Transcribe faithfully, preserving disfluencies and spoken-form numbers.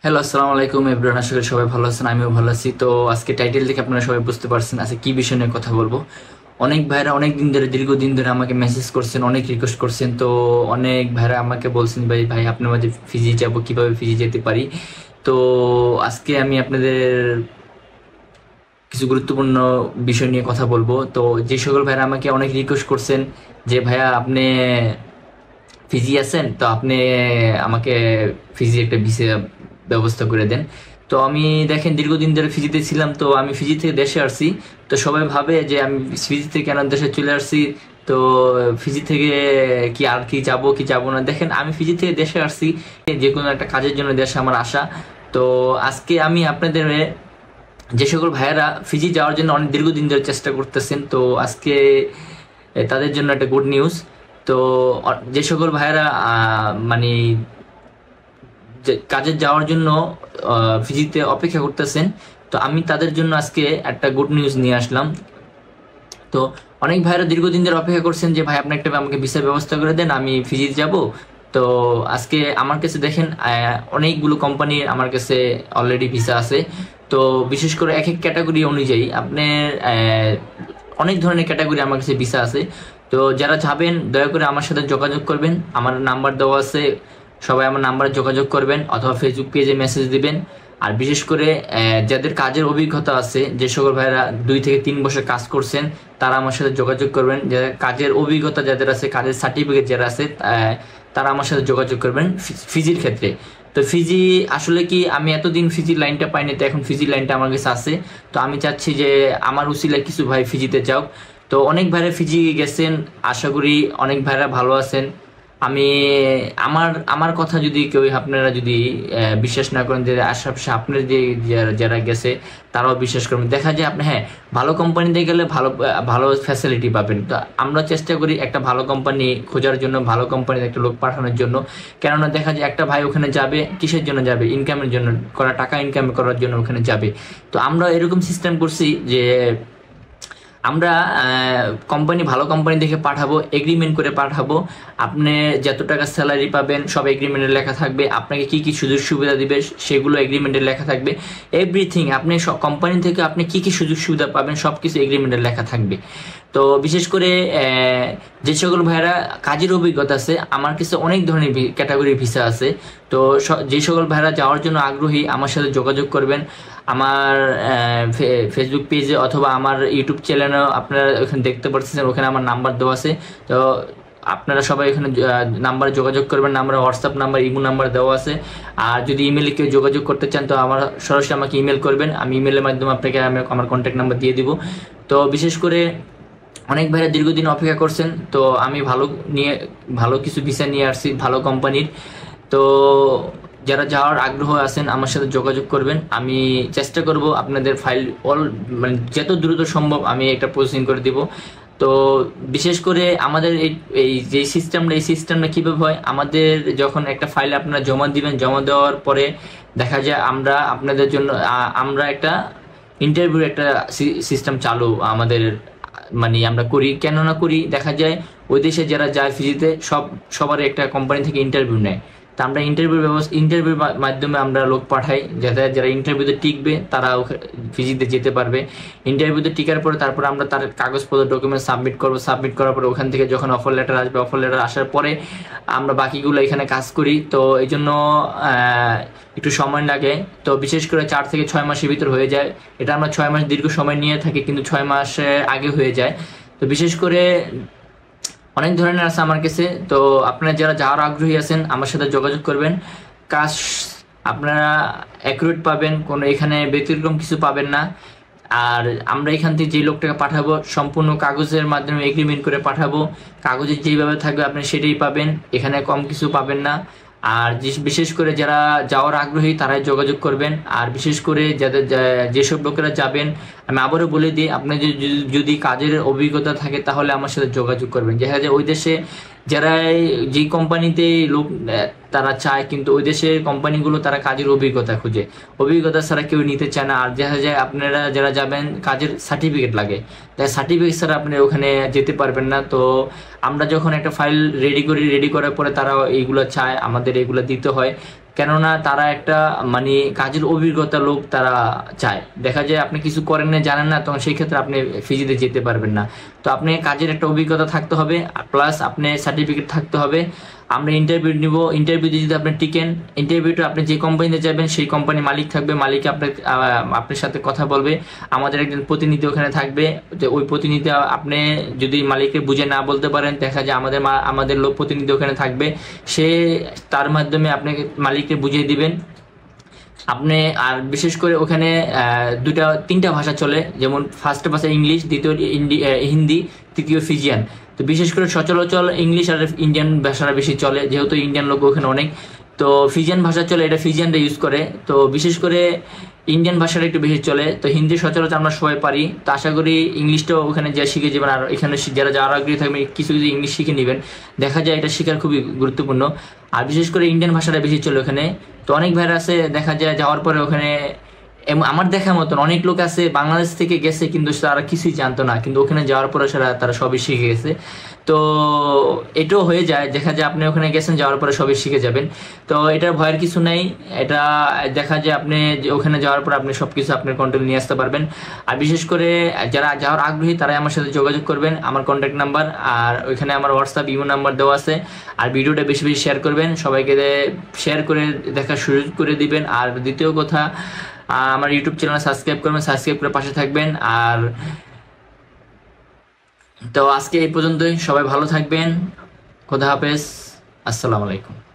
Hello, আসসালামু আলাইকুম everyone. আশা করি সবাই ভালো আছেন, আমিও ভালো আছি। তো আজকে টাইটেল দেখে আপনারা সবাই বুঝতে পারছেন আজকে কি বিষয় নিয়ে কথা বলবো। অনেক ভাইরা অনেক দিন ধরে দীর্ঘদিন ধরে আমাকে মেসেজ করছেন, অনেক রিকোয়েস্ট করছেন। তো অনেক ভাইরা আমাকে বলছেন, ভাই ভাই আপনার মাঝে ফিজি যাব, কিভাবে ফিজি যেতে পারি। তো আজকে আমি আপনাদের কিছু গুরুত্বপূর্ণ বিষয় নিয়ে কথা বলবো। তো যে সকল ভাইরা আমাকে অনেক রিকোয়েস্ট করছেন যে ভাইয়া আপনি ফিজি আছেন, তো আপনি আমাকে ফিজি একটা ভিসা ব্যবস্থা করে দেন। তো আমি দেখেন দীর্ঘদিন ধরে ফিজিতে ছিলাম, তো আমি ফিজি থেকে দেশে আসছি। তো সবাই ভাবে যে আমি ফিজি থেকে কেন দেশে চলে আসছি, তো ফিজি থেকে কি আর কি যাব কি যাব না। দেখেন আমি ফিজি থেকে দেশে আসছি যে কোনো একটা কাজের জন্য দেশে আমার আসা। তো আজকে আমি আপনাদের যে সকল ভাইয়েরা ফিজি যাওয়ার জন্য অনেক দীর্ঘদিন ধরে চেষ্টা করতেছেন, তো আজকে তাদের জন্য একটা গুড নিউজ। তো যে সকল ভাইয়েরা মানে কাজে যাওয়ার জন্য ফিজিতে অপেক্ষা করতেছেন, তো আমি তাদের জন্য আজকে একটা গুড নিউজ নিয়ে আসলাম। তো অনেক ভাইয়েরা দীর্ঘদিন ধরে অপেক্ষা করছেন যে ভাই আপনি একটা আমাকে ভিসা ব্যবস্থা করে দেন, আমি ফিজিতে যাব। তো আজকে আমার কাছে দেখেন অনেকগুলো কোম্পানির আমার কাছে অলরেডি ভিসা আছে। তো বিশেষ করে এক এক ক্যাটাগরি অনুযায়ী আপনার অনেক ধরনের ক্যাটাগরি আমার কাছে ভিসা আছে। তো যারা যাবেন দয়া করে আমার সাথে যোগাযোগ করবেন, আমার নাম্বার দেওয়া আছে, সবাই আমার নাম্বারে যোগাযোগ করবেন অথবা ফেসবুক পেজে মেসেজ দিবেন। আর বিশেষ করে যাদের কাজের অভিজ্ঞতা আছে, যে সকল ভাইরা দুই থেকে তিন বছর কাজ করছেন, তারা আমার সাথে যোগাযোগ করবেন। যাদের কাজের অভিজ্ঞতা যাদের আছে, কাজের সার্টিফিকেট যারা আছে, তারা আমার সাথে যোগাযোগ করবেন ফিজির ক্ষেত্রে। তো ফিজি আসলে কি, আমি এতদিন ফিজির লাইনটা পাইনি, তো এখন ফিজির লাইনটা আমার কাছে আছে। তো আমি চাচ্ছি যে আমার উসিলায় কিছু ভাই ফিজিতে যাও। তো অনেক ভাইরা ফিজি গেছেন, আশা করি অনেক ভাইরা ভালো আছেন। আমি আমার আমার কথা যদি কেউ আপনারা যদি বিশ্বাস না করেন, যে আশেপাশে আপনার যে যারা গেছে তারাও বিশ্বাস করবেন, দেখা যায় আপনি হ্যাঁ ভালো কোম্পানিতে গেলে ভালো ভালো ফ্যাসিলিটি পাবেন। তো আমরা চেষ্টা করি একটা ভালো কোম্পানি খোঁজার জন্য, ভালো কোম্পানিতে একটা লোক পাঠানোর জন্য। কেননা দেখা যায় একটা ভাই ওখানে যাবে কিসের জন্য যাবে, ইনকামের জন্য, করা টাকা ইনকাম করার জন্য ওখানে যাবে। তো আমরা এরকম সিস্টেম করছি যে আমরা কোম্পানি ভালো কোম্পানি দেখে পাঠাবো, এগ্রিমেন্ট করে পাঠাবো। আপনি যত টাকা স্যালারি পাবেন সব এগ্রিমেন্টে লেখা থাকবে, আপনাকে কি কি সুযোগ সুবিধা দিবে সেগুলো এগ্রিমেন্টে লেখা থাকবে। এভরিথিং আপনি কোম্পানি থেকে আপনি কি কি সুযোগ সুবিধা পাবেন সব কিছু এগ্রিমেন্টে লেখা থাকবে। তো বিশেষ করে যে সকল ভাইয়েরা কাজের অভিজ্ঞতা আছে, আমার কাছে অনেক ধরনের ক্যাটাগরির ভিসা আছে। তো যে সকল ভাইয়েরা যাওয়ার জন্য আগ্রহী আমার সাথে যোগাযোগ করবেন। আমার ফেসবুক পেজে অথবা আমার ইউটিউব চ্যানেলেও আপনারা ওখানে দেখতে পাচ্ছেন, ওখানে আমার নাম্বার দেওয়া আছে। তো আপনারা সবাই এখানে নাম্বারে যোগাযোগ করবেন, number WhatsApp number, Imo number দেওয়া আছে। আর যদি ইমেলে কেউ যোগাযোগ করতে চান তো আমার সরাসরি আমাকে ইমেল করবেন, আমি ইমেলের মাধ্যমে আপনাকে আমি আমার কন্ট্যাক্ট নাম্বার দিয়ে দিব। তো বিশেষ করে অনেক ভাইরা দীর্ঘদিন অপেক্ষা করছেন, তো আমি ভালো নিয়ে ভালো কিছু ভিসা নিয়ে আসছি ভালো কোম্পানির। তো যারা যাওয়ার আগ্রহ আছেন আমার সাথে যোগাযোগ করবেন, আমি চেষ্টা করব আপনাদের ফাইল অল মানে যত দ্রুত সম্ভব আমি একটা প্রসেসিং করে দিব। তো বিশেষ করে আমাদের এই এই যে সিস্টেমটা এই সিস্টেমটা কীভাবে হয়, আমাদের যখন একটা ফাইল আপনারা জমা দিবেন, জমা দেওয়ার পরে দেখা যায় আমরা আপনাদের জন্য আমরা একটা ইন্টারভিউ একটা সিস্টেম চালু আমাদের মানে আমরা করি। কেন না করি, দেখা যায় ওই দেশে যারা যায় ফিজিতে সব সবারই একটা কোম্পানি থেকে ইন্টারভিউ নেয়। তা আমরা ইন্টারভিউ ব্যবস্থা ইন্টারভিউর মাধ্যমে আমরা লোক পাঠাই, যাতে যারা ইন্টারভিউতে টিকবে তারা ফিজিতে যেতে পারবে। ইন্টারভিউতে টিকার পরে তারপর আমরা তার কাগজপত্র ডকুমেন্ট সাবমিট করবো। সাবমিট করার পরে ওখান থেকে যখন অফার লেটার আসবে, অফার লেটার আসার পরে আমরা বাকিগুলো এখানে কাজ করি। তো এই জন্য একটু সময় লাগে। তো বিশেষ করে চার থেকে ছয় মাসের ভিতর হয়ে যায়। এটা আমরা ছয় মাস দীর্ঘ সময় নিয়ে থাকি, কিন্তু ছয় মাসে আগে হয়ে যায়। তো বিশেষ করে অনেক ধরনের আছে আমার কাছে। তো আপনারা যারা যাওয়ার আগ্রহী আছেন আমার সাথে যোগাযোগ করবেন। কাজ আপনারা অ্যাকুরেট পাবেন, কোনো এখানে ব্যতিক্রম কিছু পাবেন না। আর আমরা এখান থেকে যে লোকটাকে পাঠাবো সম্পূর্ণ কাগজের মাধ্যমে এগ্রিমেন্ট করে পাঠাবো। কাগজে যেইভাবে থাকবে আপনি সেটাই পাবেন, এখানে কম কিছু পাবেন না। আর বিশেষ করে যারা যাওয়ার আগ্রহী তারাই যোগাযোগ করবেন। আর বিশেষ করে যাদের যেসব লোকেরা যাবেন, আমি আবারও বলে দিই, আপনার যদি কাজের অভিজ্ঞতা থাকে তাহলে আমার সাথে যোগাযোগ করবেন। দেখা যায় ওই দেশে যারা যে কোম্পানিতে লোক তারা চায়, কিন্তু ওই দেশের কোম্পানিগুলো তারা কাজের অভিজ্ঞতা খুঁজে, অভিজ্ঞতা ছাড়া কেউ নিতে চায় না। আর দেখা যায় আপনারা যারা যাবেন কাজের সার্টিফিকেট লাগে, তাই সার্টিফিকেট ছাড়া আপনি ওখানে যেতে পারবেন না। তো আমরা যখন একটা ফাইল রেডি করি, রেডি করার পরে তারা এইগুলো চায়, আমাদের এগুলো দিতে হয়। কেননা তারা একটা মানে কাজের অভিজ্ঞতা লোক তারা চায়। দেখা যায় আপনি কিছু করেন না, জানেন না, তখন সেই ক্ষেত্রে আপনি ফিজিতে যেতে পারবেন না। তো আপনি কাজের একটা অভিজ্ঞতা থাকতে হবে, প্লাস আপনি সার্টিফিকেট থাকতে হবে। আমরা ইন্টারভিউ নিব, ইন্টারভিউতে যদি আপনি টিকেন, ইন্টারভিউটা আপনি যে কোম্পানিতে যাবেন সেই কোম্পানি মালিক থাকবে, মালিক আপনার আপনার সাথে কথা বলবে। আমাদের একজন প্রতিনিধি ওখানে থাকবে, যে ওই প্রতিনিধি আপনি যদি মালিককে বুঝে না বলতে পারেন, দেখা যায় আমাদের আমাদের লোক প্রতিনিধি ওখানে থাকবে, সে তার মাধ্যমে আপনাকে মালিককে বুঝিয়ে দিবেন আপনি। আর বিশেষ করে ওখানে দুটা তিনটা ভাষা চলে, যেমন ফার্স্ট ভাষা ইংলিশ, দ্বিতীয় হিন্দি, তৃতীয় ফিজিয়ান। তো বিশেষ করে সচরাচর ইংলিশ আর ইন্ডিয়ান ভাষাটা বেশি চলে, যেহেতু ইন্ডিয়ান লোক ওখানে অনেক। তো ফিজিয়ান ভাষা চলে, এটা ফিজিয়ানরা ইউজ করে। তো বিশেষ করে ইন্ডিয়ান ভাষাটা একটু বেশি চলে। তো হিন্দি সচরাচর আমরা সবাই পারি। তো আশা করি ইংলিশটাও ওখানে যা শিখে যাবেন, আর এখানে যারা যারা আগ্রহী থাকবেন কিছু কিছু ইংলিশ শিখে নেবেন। দেখা যায় এটা শেখার খুবই গুরুত্বপূর্ণ। আর বিশেষ করে ইন্ডিয়ান ভাষাটা বেশি চলে ওখানে। তো অনেক ভাইরা আছে, দেখা যায় যাওয়ার পরে ওখানে আমার দেখার মতন অনেক লোক আছে বাংলাদেশ থেকে গেছে, কিন্তু তারা কিছুই জানতো না, কিন্তু ওখানে যাওয়ার পরে সেটা তারা সবই শিখে গেছে। তো এটাও হয়ে যায়, দেখা যায় আপনি ওখানে গেছেন, যাওয়ার পরে সবই শিখে যাবেন। তো এটার ভয়ের কিছু নেই। এটা দেখা যায় আপনি ওখানে যাওয়ার পর আপনি সব কিছু আপনার কন্ট্রোলে নিয়ে আসতে পারবেন। আর বিশেষ করে যারা যাওয়ার আগ্রহী তারাই আমার সাথে যোগাযোগ করবেন, আমার কন্ট্যাক্ট নাম্বার আর ওইখানে আমার হোয়াটসঅ্যাপ ইমো নাম্বার দেওয়া আছে। আর ভিডিওটা বেশি বেশি শেয়ার করবেন, সবাইকে শেয়ার করে দেখার সুযোগ করে দিবেন। আর দ্বিতীয় কথা, আমার ইউটিউব চ্যানেল সাবস্ক্রাইব করবেন, সাবস্ক্রাইব করে পাশে থাকবেন। আর তো আজকে এই পর্যন্তই, সবাই ভালো থাকবেন, খোদা হাফেজ, আসসালামু আলাইকুম।